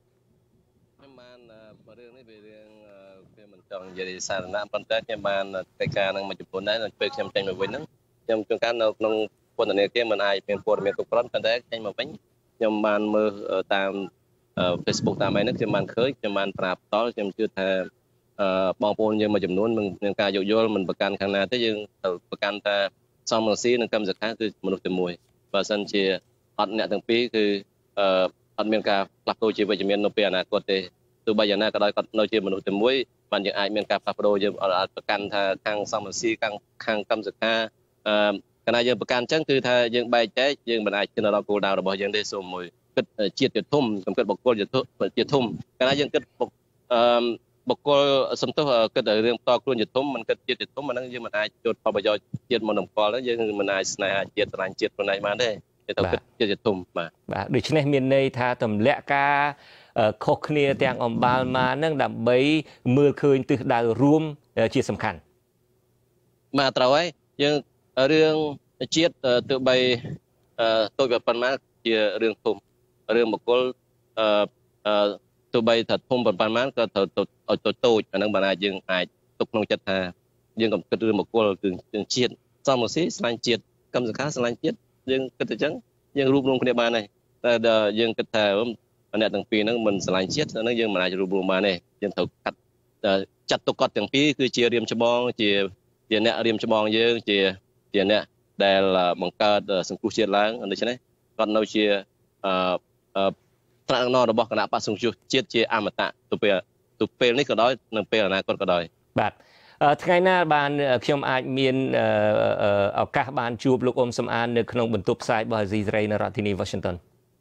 S4: ចង់និយាយសារណៈប៉ុន្តែខ្ញុំបានកិច្ចការនឹងមួយចំនួនដែរនៅពេលខ្ញុំចេញមកវិញហ្នឹងខ្ញុំជួនកាលនៅក្នុងពន្ធនាគារមិនអាចមានព័ត៌មានគ្រប់គ្រាន់ប៉ុន្តែចេញមកវិញខ្ញុំបានមើលតាម Facebook តាមអីហ្នឹងខ្ញុំបានឃើញខ្ញុំបានប្រាប់តល់ខ្ញុំជឿថាបងប្អូនយើងមួយចំនួនមានការយោគយល់មិនប្រកាន់ខាងណាទេយើងត្រូវប្រកាន់ថាសំរងស៊ីនិងកឹមសុខាគឺមនុស្សតែមួយបើសិនជាអត់អ្នកទាំងពីរគឺអត់មានការផ្លាស់ប្ដូរជាវិជ្ជមាននៅពេលអនាគតទេទោះបីយ៉ាងណាក៏ដោយគាត់នៅជាមនុស្សតែមួយបានយើងអាចមានការផ្លាស់ប្ដូរយើងអាចប្រកាន់ថាខាងសំរងស៊ីខាងខាងកឹមសុខាអឺកាលណាយើងប្រកាន់អញ្ចឹងគឺថាយើងបែកចែកយើងមិនអាចឈានដល់គោលដៅរបស់យើងទេសូមមួយគិតជាតិជាធំកំគិតបុគ្គលជាធំកាលណាយើងគិតអឺបុគ្គលសំទោសគិតរឿងផ្ទាល់ខ្លួនជាធំមិនគិតជាតិជាធំអាហ្នឹងយើងមិនអាចចូលផលប្រយោជន៍ជាតិមកតម្កល់យើងមិនអាចស្នេហាជាតិស្រឡាញ់ជាតិខ្លួនឯងបានទេទៅគិតជាតិជាធំបាទ
S1: បាទដូច្នេះមានន័យថាទម្លាក់ការខុសគ្នាទាំងអំបាលមកនឹងដើម្បីមើលឃើញទិសដៅរួមជាសំខាន់
S4: បាទត្រូវហើយយើងរឿងជាតិទោះបីតូចប៉ុណ្ណាជារឿងធំរឿងបុគ្គលអឺទោះបីថាធំប៉ុណ្ណាក៏ត្រូវឲ្យតូចតូចអាហ្នឹងបានអាចយើងអាចទុកក្នុងចិត្តថាយើងកុំគិតរឿងបុគ្គលគឺជាតិសំរងស៊ីស្រឡាញ់ជាតិកឹមសុខាស្រឡាញ់ជាតិយើងគិតតែអញ្ចឹងយើងរួបរวมគ្នាបានហើយតែយើងគិតថាអ្នកទាំងពីរហ្នឹងមិនស្រឡាញ់ជាតិហ្នឹងយើងមិនអាចរួបរวมបានទេយើងត្រូវកាត់ចាត់ទុកគាត់ទាំងពីរគឺជារៀមច្បងជាជាអ្នករៀមច្បងយើងជាជាអ្នកដែលបង្កើតសង្គ្រោះជាតិឡើងដូច្នេះគាត់នៅជាថ្នាក់ដឹកនាំរបស់គណៈបក្សសង្គ្រោះជាតិជាអមតៈទៅពេលទៅពេលនេះក៏ដោយនិងពេលអនាគតក៏ដោយ
S1: បាទថ្ងៃណាបានខ្ញុំអាចមានឱកាសបានជួបលោកអ៊ុំសំអាននៅក្នុងបន្ទប់ផ្សាយរបស់អាស៊ីសេរីនៅរដ្ឋធានី Washington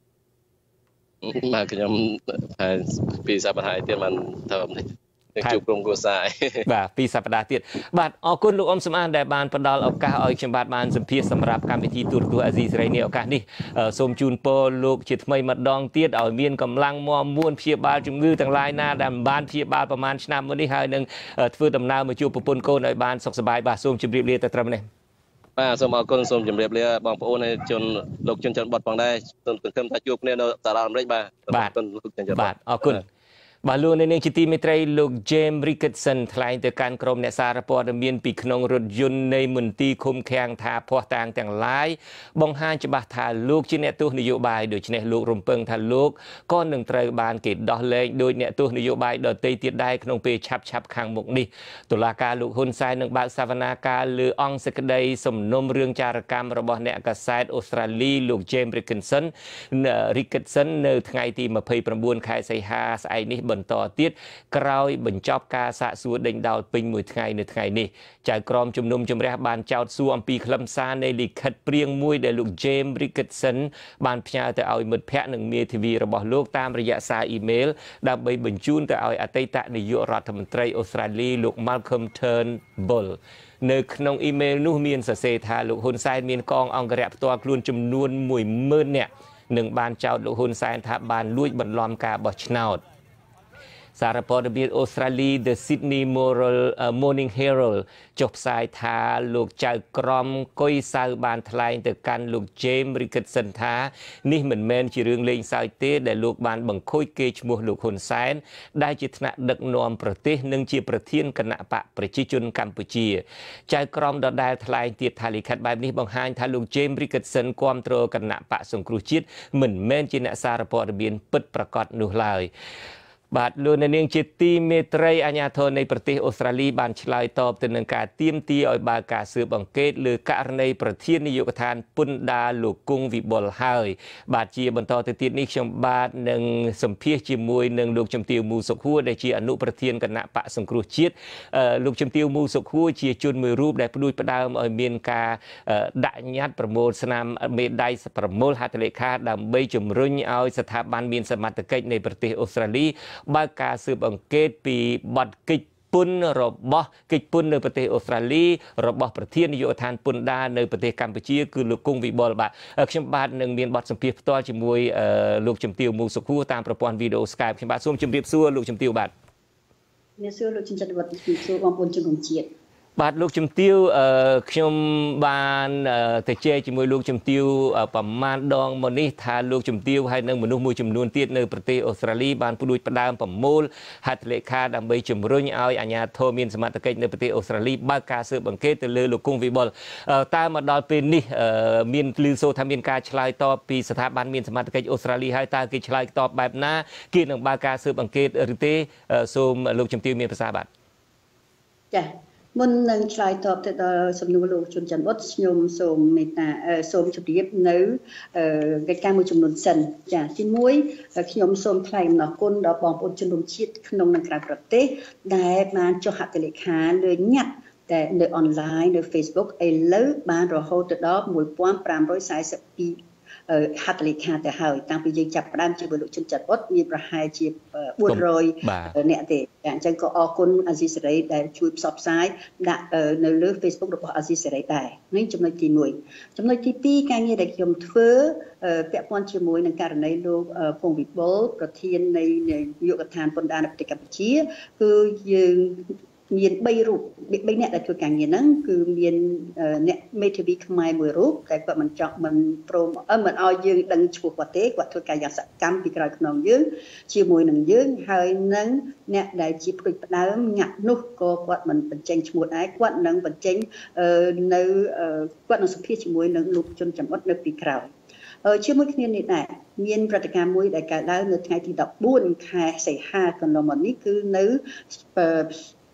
S4: បាទខ្ញុំពីសប្តាហ៍ទៀតបានធ្វើនេះជួបក្រុមគ្រួសារ
S1: បាទពីសប្តាហ៍ទៀតបាទអរគុណលោកអ៊ុំសំអានដែលបានផ្ដល់ឱកាសឲ្យខ្ញុំបាទបានសម្ភាសសម្រាប់កម្មវិធីទូរទស្សន៍អាស៊ីសេរីនេះឱកាសនេះសូមជូនពរលោកជាថ្មីម្ដងទៀតឲ្យមានកម្លាំងមាំមួនព្យាបាលជំងឺទាំងឡាយណាដែលមិនបានព្យាបាលប្រហែលឆ្នាំមុននេះហើយនឹងធ្វើដំណើរមកជួបប្រពន្ធកូនឲ្យបានសុខសប្បាយបាទសូមជម្រាបលាទៅត្រឹមនេះ
S4: បាទសូមអរគុណសូមជម្រាបលាបងប្អូនហើយជនលោកជនច័ន្ទបុតផងដែរសូមសង្ឃឹមថាជួបគ្នានៅសហរដ្ឋអាមេរិកបាទ
S1: អរគុណលោកជនច័ន្ទបាទអរគុណបាទលោកនាងជាទីមេត្រីលោក James Ricketson ថ្លែងទៅកាន់ក្រុមអ្នកសារព័ត៌មានពីក្នុងរថយន្តនៃមន្ទីរឃុំឃាំងថាភ័ស្តុតាងទាំងឡាយបង្ហាញច្បាស់ថាលោកជាអ្នកទស្សនយោបាយដូច្នេះលោករំពឹងថាលោកក៏នឹងត្រូវបានគេដោះលែងដោយអ្នកទស្សនយោបាយដទៃទៀតដែរក្នុងពេលឆាប់ឆាប់ខាងមុខនេះតុលាការលោកហ៊ុនសែននឹងបើកសវនាការលើអង្គសេចក្តីសំណុំរឿងចារកម្មរបស់អ្នកកាសែតអូស្ត្រាលីលោក James Ricketson Ricketson នៅថ្ងៃទីម្ភៃប្រាំបួនខែសីហាស្អែកនេះបន្តទៀតក្រោយបញ្ចប់ការសាកសួរដេញដោលពេញមួយថ្ងៃនៅថ្ងៃនេះចៅក្រមជំនុំជម្រះបានចោទសួរអំពីខ្លឹមសារនៃលិខិតព្រាងមួយដែលលោក James Ricketson បានផ្ញើទៅឲ្យមិត្តភ័ក្តិនិងមេធាវីរបស់លោកតាមរយៈសារអ៊ីមែលដើម្បីបញ្ជូនទៅឲ្យអតីតនាយករដ្ឋមន្ត្រីអូស្ត្រាលីលោក Malcolm Turnbull នៅក្នុងអ៊ីមែលនោះមានសរសេរថាលោកហ៊ុនសែនមានកងអង្គរៈផ្ទាល់ខ្លួនចំនួនមួយម៉ឺននាក់និងបានចោទលោកហ៊ុនសែនថាបានលួចបន្លំការបោះឆ្នោតសារព័ត៌មានអូស្ត្រាលី The Sydney Morning Herald ចុះផ្សាយថាលោកចៅក្រមកុយសៅបានថ្លែងទៅកាន់លោក James Ricketson ថានេះមិនមែនជារឿងលេងសើចទេដែលលោកបានបង្ខូចកេរ្តិ៍ឈ្មោះលោកហ៊ុនសែនដែលជាថ្នាក់ដឹកនាំប្រទេសនិងជាប្រធានគណៈបកប្រជាជនកម្ពុជាចៅក្រមដដែលថ្លែងទៀតថាលិខិតបែបនេះបង្ហាញថាលោក James Ricketson គាំទ្រគណៈបកសង្គ្រោះជាតិមិនមែនជាអ្នកសារព័ត៌មានពិតប្រាកដនោះឡើយបាទលោកនាងជាទីមេត្រីអាជ្ញាធរនៃប្រទេសអូស្ត្រាលីបានឆ្លើយតបទៅនឹងការទាមទារឲ្យបើកការស៊ើបអង្កេតលើករណីប្រធាននាយកដ្ឋានពន្ធដារលោកគង់វិបុលហើយបាទជាបន្តទៅទៀតនេះខ្ញុំបាទនឹងសម្ភាសជាមួយនឹងលោកជំទាវមូសុខហួរដែលជាអនុប្រធានគណៈបកសង្គ្រោះជាតិលោកជំទាវមូសុខហួរជាជនមួយរូបដែលផ្ដួចផ្ដើមឲ្យមានការដាក់ញត្តិប្រមូលស្នាមមេដាយប្រមូលហត្ថលេខាដើម្បីជំរុញឲ្យស្ថាប័នមានសមត្ថកិច្ចនៃប្រទេសអូស្ត្រាលីបើកការស៊ើបអង្កេតពីបទកិច្ចពន្ធរបស់កិច្ចពន្ធនៅប្រទេសអូស្ត្រាលីរបស់ប្រធាននាយកដ្ឋានពន្ធដារនៅប្រទេសកម្ពុជាគឺលោកគង់វិបុលបាទខ្ញុំបាទនឹងមានបទសម្ភាសន៍ផ្ទាល់ជាមួយលោកជំទាវមូសុខួរតាមប្រព័ន្ធវីដេអូ Skype ខ្ញុំបាទសូមជម្រាបសួរលោកជំទាវបាទ
S5: អ្នកសួរលោកជំទាវវត្តជំរាបសួរបងប្អូនជនរួមជាតិ
S1: បាទលោកជំទាវខ្ញុំបានទៅជែកជាមួយលោកជំទាវប្រមាណដងមកនេះថាលោកជំទាវហើយនឹងមនុស្សមួយចំនួនទៀតនៅប្រទេសអូស្ត្រាលីបានផ្ដួចផ្ដើមប្រមូលហត្ថលេខាដើម្បីជំរុញឲ្យអាជ្ញាធរមានសមត្ថកិច្ចនៅប្រទេសអូស្ត្រាលីបើកការស៊ើបអង្កេតទៅលើលោកគង់វិបុលតើមកដល់ពេលនេះមានឮសូរថាមានការឆ្លើយតបពីស្ថាប័នមានសមត្ថកិច្ចអូស្ត្រាលីហើយតើគេឆ្លើយតបបែបណាគេនឹងបើកការស៊ើបអង្កេតឬទេសូមលោកជំទាវមានប្រសាសន៍បាទ
S5: ចា៎មុននឹងឆ្លើយតបទៅដល់សំណួរលោកជុនច័ន្ទវត្តខ្ញុំសូមមេត្តាសូមជម្រាបនៅកិច្ចការមួយចំនួនសិនចា៎ទីមួយខ្ញុំសូមថ្លែងអំណរគុណដល់បងប្អូនជនរួមជាតិក្នុងនិងក្រៅប្រទេសដែលបានចុះហត្ថលេខាលើញត្តិតែនៅអនឡាញនៅ Facebook ឥឡូវបានរហូតទៅដល់មួយពាន់ប្រាំរយសែសិបពីរហត្ថលេខាទៅហើយតាំងពីយើងចាប់ផ្ដើមជាមួយលោកជុនច័ន្ទវត្តមានប្រហែលជាបួនរយអ្នកទេអញ្ចឹងក៏អរគុណអាស៊ីសេរីដែលជួយផ្សព្វផ្សាយដាក់នៅលើ Facebook របស់អាស៊ីសេរីដែរនេះចំណុចទីមួយចំណុចទីពីរការងារដែលខ្ញុំធ្វើពាក់ព័ន្ធជាមួយនឹងករណីលោកគង់វិបុលប្រធាននៃនាយកដ្ឋានពន្ធដារនៅប្រទេសកម្ពុជាគឺយើងមានបីរូបបីអ្នកដែលធ្វើការងារហ្នឹងគឺមានអ្នកមេធាវីខ្មែរមួយរូបតែគាត់មិនចង់មិនព្រមមិនឲ្យយើងដឹងឈ្មោះគាត់ទេគាត់ធ្វើការយ៉ាងសកម្មពីក្រោយខ្នងយើងជាមួយនឹងយើងហើយនឹងអ្នកដែលជាផ្ដួចផ្ដើមញ៉ាក់នោះក៏គាត់មិនបញ្ចេញឈ្មោះដែរគាត់នឹងបញ្ចេញនៅគាត់នឹងសម្ភាសជាមួយនឹងលោកជុនច័ន្ទវត្តនៅពីក្រោយជាមួយគ្នានេះដែរមានព្រឹត្តិការណ៍មួយដែលកើតឡើងនៅថ្ងៃទីដប់បួនខែសីហាកន្លងមកនេះគឺនៅ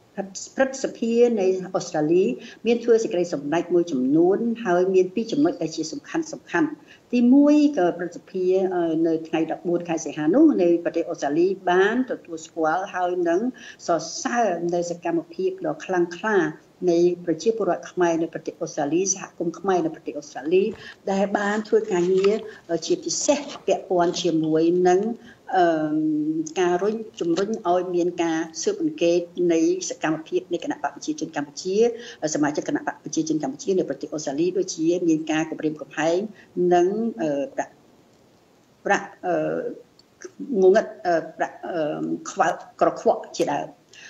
S5: ព្រឹទ្ធសភានៃអូស្ត្រាលីមានធ្វើសេចក្តីសម្រេចមួយចំនួនហើយមានពីរចំណុចដែលជាសំខាន់សំខាន់ទីមួយក៏ព្រឹទ្ធសភានៅថ្ងៃដប់បួនខែសីហានោះនៃប្រទេសអូស្ត្រាលីបានទទួលស្គាល់ហើយនឹងសរសើរនៅសកម្មភាពដ៏ខ្លាំងក្លានៃប្រជាពលរដ្ឋខ្មែរនៅប្រទេសអូស្ត្រាលីសហគមន៍ខ្មែរនៅប្រទេសអូស្ត្រាលីដែលបានធ្វើការងារជាពិសេសពាក់ព័ន្ធជាមួយនឹងអឺការរុញជំរុញឲ្យមានការស៊ើបអង្កេតនៃសកម្មភាពនៃគណៈបកប្រជាជនកម្ពុជាសមាជិកគណៈបកប្រជាជនកម្ពុជានៅប្រទេសអូស្ត្រាលីដូចជាមានការគម្រាមកំហែងនិងប្រាក់ប្រាក់ងងឹតប្រាក់ខ្វល់ក្រខ្វក់ជាដើម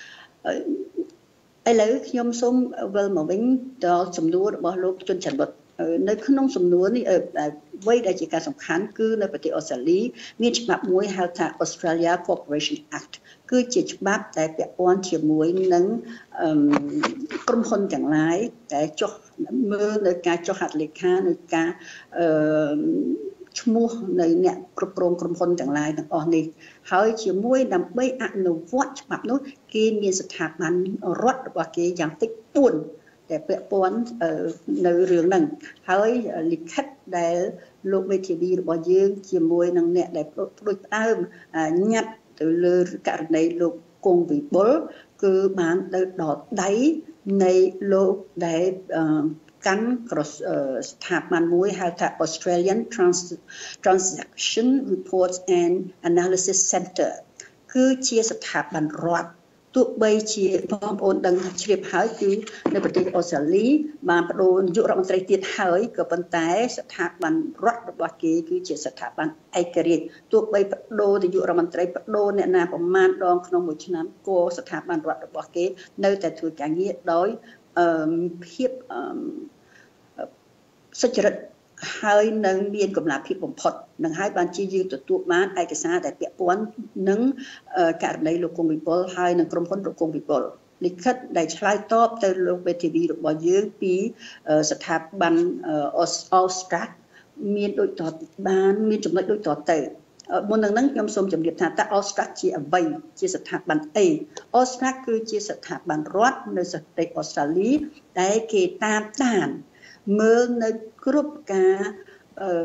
S5: ឥឡូវខ្ញុំសូមវិលមកវិញដល់សំណួររបស់លោកជុនច័ន្ទបុត្រនៅក្នុងសំណួរនេះអ្វីដែលជាការសំខាន់គឺនៅប្រទេសអូស្ត្រាលីមានច្បាប់មួយហៅថា Australia Corporation Act គឺជាច្បាប់ដែលពាក់ព័ន្ធជាមួយនឹងក្រុមហ៊ុនទាំងឡាយដែលចុះមើលនៅការចុះហត្ថលេខានៅការអឺឈ្មោះនៃអ្នកគ្រប់គ្រងក្រុមហ៊ុនទាំងឡាយទាំងអស់នេះហើយជាមួយដើម្បីអនុវត្តច្បាប់នោះគេមានស្ថាប័នរដ្ឋរបស់គេយ៉ាងតិចតួចតែពាក់ព័ន្ធនៅរឿងហ្នឹងហើយលិខិតដែលលោកមេធាវីរបស់យើងជាមួយនឹងអ្នកដែលផ្ដួចផ្ដើមញ៉ាត់ទៅលើករណីលោកគង់វិបុលគឺបានទៅដល់ដៃនៃលោកដែលកាន់ស្ថាប័នមួយហៅថា Australian Transaction Reports and Analysis Center គឺជាស្ថាប័នរដ្ឋទោះបីជាបងប្អូនដឹងជ្រាបហើយគឺនៅប្រទេសអូស្ត្រាលីបានបដូរនាយករដ្ឋមន្ត្រីទៀតហើយក៏ប៉ុន្តែស្ថាប័នរដ្ឋរបស់គេគឺជាស្ថាប័នឯករាជ្យទោះបីបដូរនាយករដ្ឋមន្ត្រីបដូរអ្នកណាប្រមាណដងក្នុងមួយឆ្នាំក៏ស្ថាប័នរដ្ឋរបស់គេនៅតែធ្វើការងារដោយអឺភាពអឺសុចរិតហើយនឹងមានកំណត់ភាពបំផុតនឹងហើយបានជាយើងទទួលបានឯកសារដែលពាក់ព័ន្ធនឹងករណីលោកគង់វិបុលហើយនឹងក្រុមហ៊ុនលោកគង់វិបុលលិខិតដែលឆ្លើយតបទៅលោកវេធីវីរបស់យើងពីស្ថាប័ន Allstat មានដូចតបានមានចំណុចដូចតទៅមុននឹងហ្នឹងខ្ញុំសូមជម្រាបថាតើ Allstat ជាអ្វីជាស្ថាប័នអី Allstat គឺជាស្ថាប័នរដ្ឋនៅប្រទេសអូស្ត្រាលីដែលគេតាមដានមើលនៅគ្រប់ការអឺ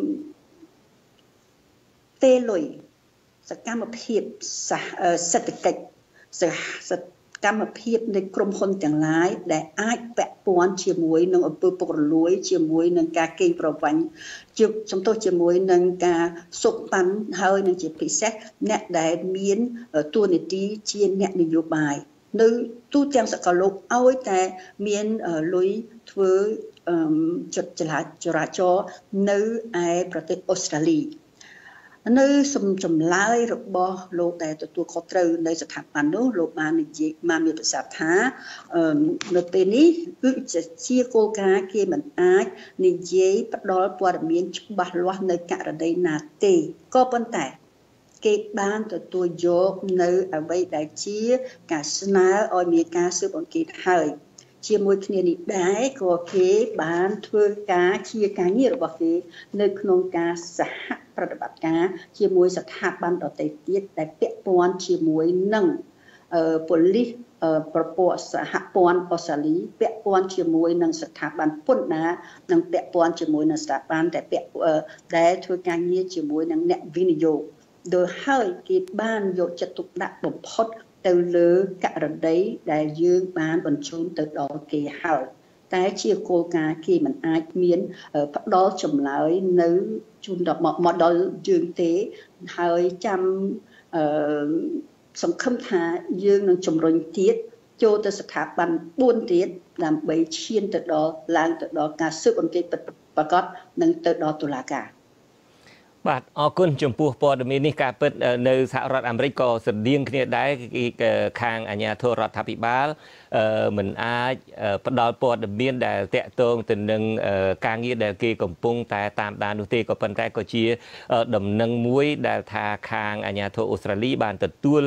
S5: ទេលុយសកម្មភាពសេដ្ឋកិច្ចសកម្មភាពនៃក្រុមហ៊ុនទាំងឡាយដែលអាចពាក់ព័ន្ធជាមួយនឹងអំពើពុករលួយជាមួយនឹងការកេងប្រវ័ញ្ចជាសំទោសជាមួយនឹងការសុកប៉ាន់ហើយនឹងជាពិសេសអ្នកដែលមានតួនាទីជាអ្នកនយោបាយនៅទូទាំងសកលលោកឲ្យតែមានលុយធ្វើចុចចរាចរណ៍នៅឯប្រទេសអូស្ត្រាលីនៅសំចម្លើយរបស់លោកដែលទទួលខុសត្រូវនៅស្ថាប័ននោះលោកបាននិយាយបានមានប្រសាសន៍ថានៅពេលនេះគឺជាគោលការណ៍គេមិនអាចនិយាយផ្ដល់ព័ត៌មានច្បាស់លាស់នៅករណីណាទេក៏ប៉ុន្តែគេបានទទួលយកនៅអ្វីដែលជាការស្នើឲ្យមានការស៊ើបអង្កេតហើយជាមួយគ្នានេះដែរក៏គេបានធ្វើការជាការងាររបស់គេនៅក្នុងការសហប្រតិបត្តិការជាមួយស្ថាប័នដទៃទៀតដែលពាក់ព័ន្ធជាមួយនឹងប៉ូលីសប្រព័ន្ធសហព័ន្ធអូស្ត្រាលីពាក់ព័ន្ធជាមួយនឹងស្ថាប័នពន្ធដារនិងពាក់ព័ន្ធជាមួយនឹងស្ថាប័នដែលពាក់ដែលធ្វើការងារជាមួយនឹងអ្នកវិនិយោគដោយហើយគេបានយកចិត្តទុកដាក់បំផុតទៅលើករណីដែលយើងបានបញ្ជូនទៅដល់គេហើយតែជាគោលការណ៍គេមិនអាចមានផ្ដល់ចម្លើយនៅជូនដល់មកដល់យើងទេហើយចាំអឺសង្ឃឹមថាយើងនឹងជំរុញទៀតចូលទៅស្ថាប័នបួនទៀតដើម្បីឈានទៅដល់ឡើងទៅដល់ការស៊ើបអង្កេតប្រកបនិងទៅដល់តុលាការបាទអរគុណចំពោះព័ត៌មាននេះការពិតនៅសហរដ្ឋអាមេរិកក៏ស្រដៀងគ្នាដែរខាងអាជ្ញាធររដ្ឋាភិបាលមិនអាចផ្ដល់ព័ត៌មានដែលតាក់ទងទៅនឹងការងារដែលគេកំពុងតែតាមដាននោះទេក៏ប៉ុន្តែក៏ជាដំណឹងមួយដែលថាខាងអាជ្ញាធរអូស្ត្រាលីបានទទួល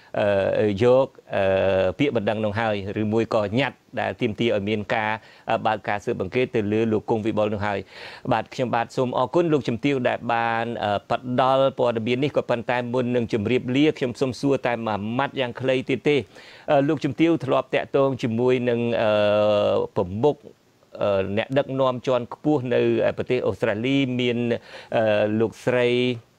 S1: យកពាក្យបណ្ដឹងនោះហើយឬមួយក៏ញ៉ាត់ដែលទាមទារឲ្យមានការបើកការស៊ើបអង្កេតទៅលើលោកគង់វិបុលនោះហើយបាទខ្ញុំបាទសូមអរគុណលោកជំទាវដែលបានផ្ដល់ព័ត៌មាននេះក៏ប៉ុន្តែមុននឹងជម្រាបលាខ្ញុំសូមសួរតែមួយម៉ាត់យ៉ាងខ្លីទៀតទេលោកជំទាវធ្លាប់តាក់ទងជាមួយនឹងប្រមុខអ្នកដឹកនាំជាន់ខ្ពស់នៅប្រទេសអូស្ត្រាលីមានលោកស្រី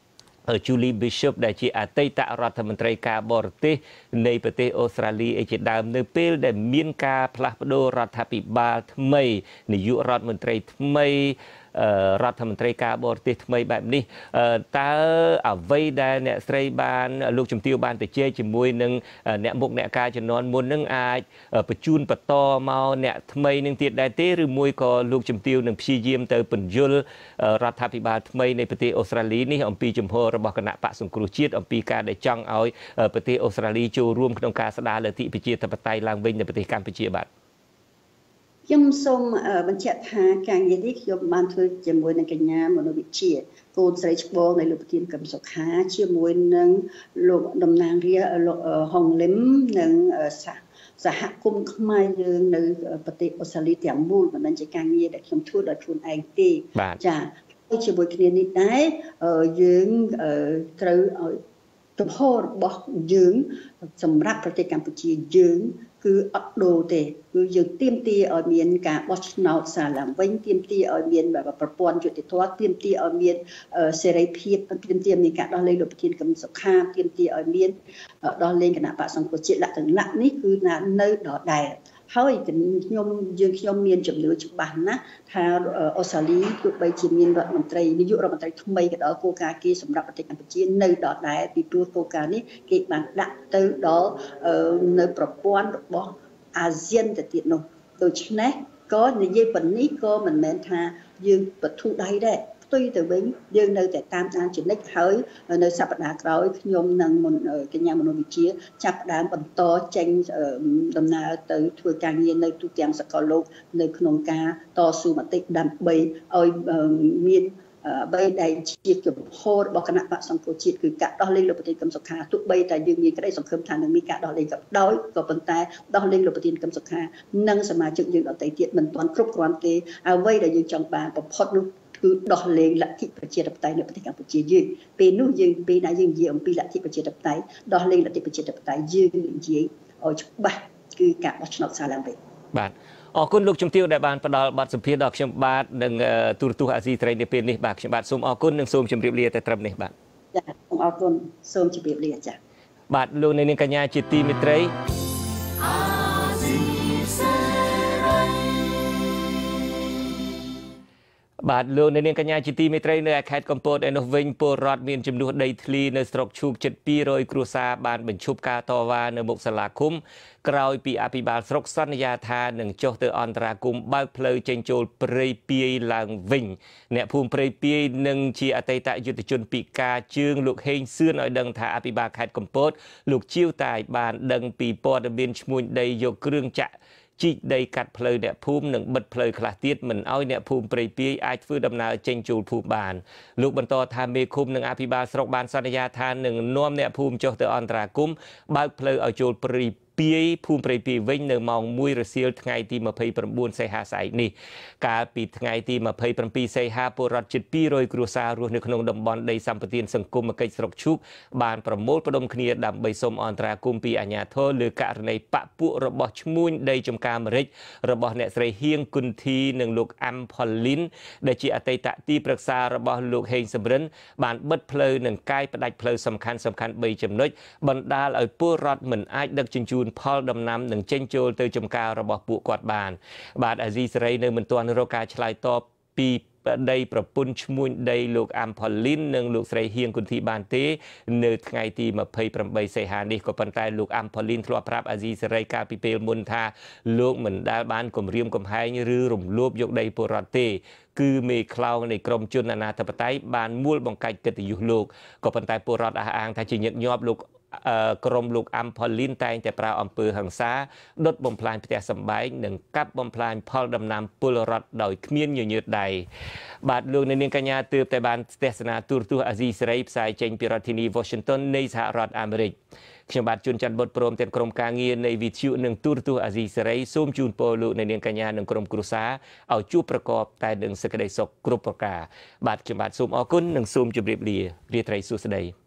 S1: Julie Bishop ដែលជាអតីតរដ្ឋមន្ត្រីការបរទេសនៃប្រទេសអូស្ត្រាលីឯជាដើមនៅពេលដែលមានការផ្លាស់ប្ដូររដ្ឋាភិបាលថ្មីនាយករដ្ឋមន្ត្រីថ្មីរដ្ឋមន្ត្រីការបរទេសថ្មីបែបនេះតើអ្វីដែលអ្នកស្រីបានលោកជំទាវបានទៅជែកជាមួយនឹងអ្នកមុខអ្នកការជំនាន់មុននឹងអាចបញ្ជូនបន្តមកអ្នកថ្មីនឹងទៀតដែរទេឬមួយក៏លោកជំទាវនឹងព្យាយាមទៅពន្យល់រដ្ឋាភិបាលថ្មីនៃប្រទេសអូស្ត្រាលីនេះអំពីជំហររបស់គណៈបកសង្គ្រោះជាតិអំពីការដែលចង់ឲ្យប្រទេសអូស្ត្រាលីចូលរួមក្នុងការស្ដារលទ្ធិប្រជាធិបតេយ្យឡើងវិញនៅប្រទេសកម្ពុជាបាទ
S5: ខ្ញុំសូមបញ្ជាក់ថាការងារនេះខ្ញុំបានធ្វើជាមួយនឹងកញ្ញាមនោវិជ្ជាកូនស្រីច្បងនៃលោកប្រធានកឹមសុខាជាមួយនឹងលោកតំណាងរាលោកហុងលឹមនិងសហគមន៍ខ្មែរយើងនៅប្រទេសអូស្ត្រាលីទាំងមូលមិនមែនជាការងារដែលខ្ញុំធ្វើដោយខ្លួនឯងទេចា៎ជាមួយគ្នានេះដែរយើងត្រូវឲ្យទំហំរបស់យើងសម្រាប់ប្រទេសកម្ពុជាយើងគឺអត់ដូរទេគឺយើងទាមទារឲ្យមានការបោះឆ្នោតសារឡើងវិញទាមទារឲ្យមានប្រព័ន្ធយុត្តិធម៌ទាមទារឲ្យមានសេរីភាពទាមទារមានការដោះលែងលោកប្រធានកឹមសុខាទាមទារឲ្យមានដោះលែងគណៈបក្សសង្គ្រោះជាតិលក្ខណៈនេះគឺនៅដដែលហើយខ្ញុំយើងខ្ញុំមានជំនឿច្បាស់ណាស់ថាអូស្ត្រាលីទោះបីជាមានរដ្ឋមន្ត្រីនាយករដ្ឋមន្ត្រីថ្មីក៏ដោយគោលការណ៍គេសម្រាប់ប្រទេសកម្ពុជានៅដដែលពីព្រោះគោលការណ៍នេះគេបានដាក់ទៅដល់នៅប្រព័ន្ធរបស់អាស៊ានទៅទៀតនោះដូច្នេះក៏និយាយប៉ុណ្នេះក៏មិនមែនថាយើងបធូរដៃដែរផ្ទុយទៅវិញយើងនៅតែតាមដានជានិច្ចហើយនៅសប្តាហ៍ក្រោយខ្ញុំនិងកញ្ញាមនោវិជ្ជាចាប់ផ្ដើមបន្តចេញដំណើរទៅធ្វើការងារនៅទូទាំងសកលលោកនៅក្នុងការតស៊ូមតិដើម្បីឲ្យមានបីដែលជាជំហររបស់គណៈបក្សសង្គ្រោះជាតិគឺការដោះលែងលោកប្រធានកឹមសុខាទោះបីតែយើងមានក្តីសង្ឃឹមថានឹងមានការដោះលែងក៏ដោយក៏ប៉ុន្តែដោះលែងលោកប្រធានកឹមសុខានិងសមាជិកយើងដទៃទៀតមិនទាន់គ្រប់គ្រាន់ទេអ្វីដែលយើងចង់បានបំផុតនោះគឺដោះលែងលទ្ធិប្រជាធិបតេយ្យនៅប្រទេសកម្ពុជាយើងពេលនោះយើងពេលណាយើងនិយាយអំពីលទ្ធិប្រជាធិបតេយ្យដោះលែងលទ្ធិប្រជាធិបតេយ្យយើងនិយាយឲ្យច្បាស់គឺការបោះឆ្នោតសារឡើងវិញ
S1: បាទអរគុណលោកជំទាវដែលបានផ្ដល់បទសម្ភាសន៍ដល់ខ្ញុំបាទនិងទូរទស្សន៍អាស៊ីសេរីនៅពេលនេះបាទខ្ញុំបាទសូមអរគុណនិងសូមជម្រាបលាតែត្រឹមនេះបាទ
S5: ចា៎សូមអរគុណសូមជម្រាបលាចា៎
S1: បាទលោកនាងកញ្ញាជាទីមេត្រីបាទលោកនាងកញ្ញាជាទីមេត្រីនៅខេត្តកំពតឯនោះវិញពលរដ្ឋមានចំនួនដីធ្លីនៅស្រុកឈូកជិតពីររយគ្រួសារបានបញ្ឈប់ការតវ៉ានៅមុខសាលាឃុំក្រោយពីអភិបាលស្រុកសន្យាថានឹងចុះទៅអន្តរាគមន៍បើកផ្លូវចេញចូលព្រៃពាយឡើងវិញអ្នកភូមិព្រៃពាយនិងជាអតីតយុទ្ធជនពិការជើងលោកហេងសឿនឲ្យដឹងថាអភិបាលខេត្តកំពតលោកជាវតាយបានដឹងពីព័ត៌មានឈ្មួញដីយកគ្រឿងចាក់ជីកដីកាត់ផ្លូវអ្នកភូមិនិងបិទផ្លូវខ្លះទៀតមិនឲ្យអ្នកភូមិព្រៃពាយអាចធ្វើដំណើរចេញចូលភូមិបានលោកបន្តថាមេឃុំនិងអភិបាលស្រុកបានសន្យាថានឹងនាំអ្នកភូមិចុះទៅអន្តរាគមន៍បើកផ្លូវឲ្យចូលព្រៃពាយភូមិព្រៃពាយវិញនៅម៉ោងមួយរសៀលថ្ងៃទីម្ភៃប្រាំបួនសីហាស្អែកនេះកាលពីថ្ងៃទីម្ភៃប្រាំពីរសីហាពលរដ្ឋជិតពីររយគ្រួសាររស់នៅក្នុងតំបន់ដីសម្បត្តិសង្គមគិច្ចស្រុកឈូកបានប្រមូលផ្ដុំគ្នាដើម្បីសុំអន្តរាគមន៍ពីអាជ្ញាធរលើករណីបពពួករបស់ឈ្មួញដីចំការម្រេចរបស់អ្នកស្រីហៀងគុន្ធីនិងលោកអាំផូលីនដែលជាអតីតទីប្រឹក្សារបស់លោកហេងសំរិនបានបិទផ្លូវនិងកាយផ្ដាច់ផ្លូវសំខាន់សំខាន់បីចំណុចបណ្ដាលឲ្យពលរដ្ឋមិនអាចដឹកជញ្ជូនផលដំណាំនឹងចេញចូលទៅចំការរបស់ពួកគាត់បានបាទអាស៊ីសេរីនៅមិនទាន់រកការឆ្លើយតបពីដីប្រពន្ធឈ្មួញដីលោកអាំផូលីននិងលោកស្រីហៀងគុន្ធីបានទេនៅថ្ងៃទីម្ភៃប្រាំបីសីហានេះក៏ប៉ុន្តែលោកអាំផូលីនធ្លាប់ប្រាប់អាស៊ីសេរីកាលពីពេលមុនថាលោកមិនដែលបានគំរាមកំហែងឬរំលោភយកដីពលរដ្ឋទេគឺមេខ្លោងនៃក្រមជនអាណាធិបតេយ្យបានមូលបង្កាច់កិត្តិយសលោកក៏ប៉ុន្តែពលរដ្ឋអះអាងថាជាញឹកញាប់លោកក្រុមលោកអាំផូលីនតែងតែប្រើអំពើហិង្សាដុតបំផ្លាញផ្ទះសម្បែងនិងកាប់បំផ្លាញផលដំណាំពលរដ្ឋដោយគ្មានញញើតដៃបាទលោកនាងកញ្ញាទើបតែបានទស្សនាទូរទស្សន៍អាស៊ីសេរីផ្សាយចេញពីរដ្ឋធានី Washington នៃសហរដ្ឋអាមេរិកខ្ញុំបាទជួនច័ន្ទបុត្រព្រមទាំងក្រុមការងារនៃវិទ្យុនិងទូរទស្សន៍អាស៊ីសេរីសូមជូនពរលោកអ្នកនាងកញ្ញានិងក្រុមគ្រួសារឲ្យជួបប្រកបតែនឹងសេចក្តីសុខគ្រប់ប្រការបាទខ្ញុំបាទសូមអរគុណនិងសូមជម្រាបលារាត្រីសួស្តី